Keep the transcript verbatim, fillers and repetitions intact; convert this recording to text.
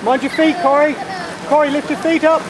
Mind your feet, Corey. Corey, lift your feet up.